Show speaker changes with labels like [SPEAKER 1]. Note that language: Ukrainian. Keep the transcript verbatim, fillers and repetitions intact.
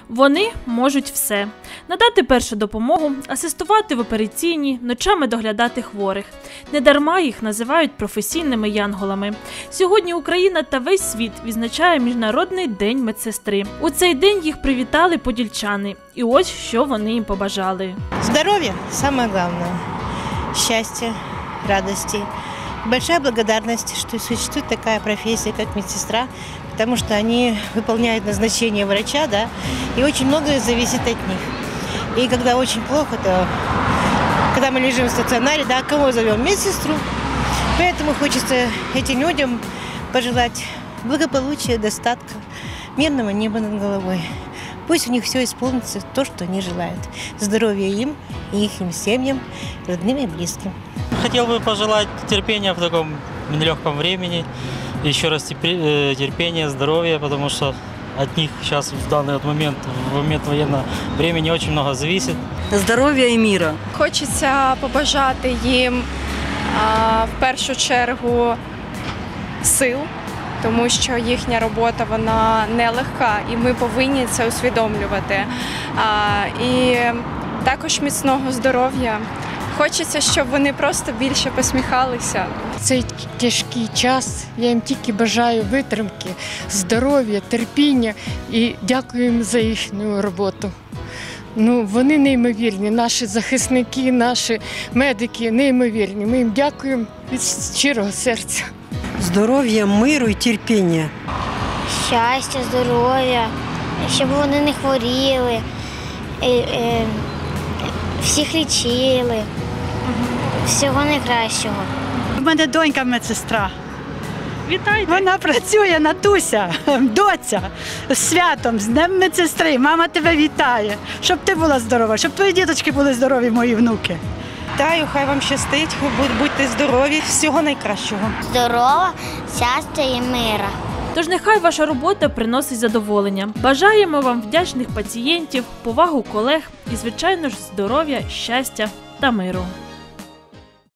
[SPEAKER 1] Вони можуть все – надати першу допомогу, асистувати в операційній, ночами доглядати хворих. Недарма їх називають професійними янголами. Сьогодні Україна та весь світ відзначає Міжнародний день медсестри. У цей день їх привітали подільчани. І ось, що вони їм побажали.
[SPEAKER 2] Здоров'я – самое главное. Счастья, радости. Большая благодарность, что существует такая профессия, как медсестра, потому что они выполняют назначение врача, да, и очень многое зависит от них. И когда очень плохо, то когда мы лежим в стационаре, да, кого зовем? Медсестру. Поэтому хочется этим людям пожелать благополучия, достатка, мирного неба над головой. Пусть у них все исполнится то, что они желают. Здоровья им и их семьям, родным и близким.
[SPEAKER 3] Хотел бы пожелать терпения в таком нелегком времени. Еще раз терпения, здоровья, потому что от них сейчас в данный момент, в момент военного времени очень много зависит.
[SPEAKER 4] Здоров'я і міра.
[SPEAKER 5] Хочеться побажати їм а, в першу чергу сил, тому що їхня робота вона нелегка і ми повинні це усвідомлювати. А, і також міцного здоров'я. Хочеться, щоб вони просто більше посміхалися.
[SPEAKER 6] Цей тяжкий час я їм тільки бажаю витримки, здоров'я, терпіння і дякую їм за їхню роботу. Ну, вони неймовірні, наші захисники, наші медики неймовірні. Ми їм дякуємо від щирого серця.
[SPEAKER 4] Здоров'я, миру і терпіння.
[SPEAKER 7] Щастя, здоров'я, щоб вони не хворіли, всіх лічили, всього найкращого.
[SPEAKER 8] У мене донька медсестра.
[SPEAKER 1] Вітайте!
[SPEAKER 8] Вона працює, Натуся, доця, з святом, з Днем медсестри. Мама тебе вітає, щоб ти була здорова, щоб твої діточки були здорові, мої внуки.
[SPEAKER 2] Вітаю, хай вам щастить, будьте здорові, всього найкращого.
[SPEAKER 7] Здорова, щастя і мира.
[SPEAKER 1] Тож нехай ваша робота приносить задоволення. Бажаємо вам вдячних пацієнтів, повагу колег і, звичайно ж, здоров'я, щастя та миру.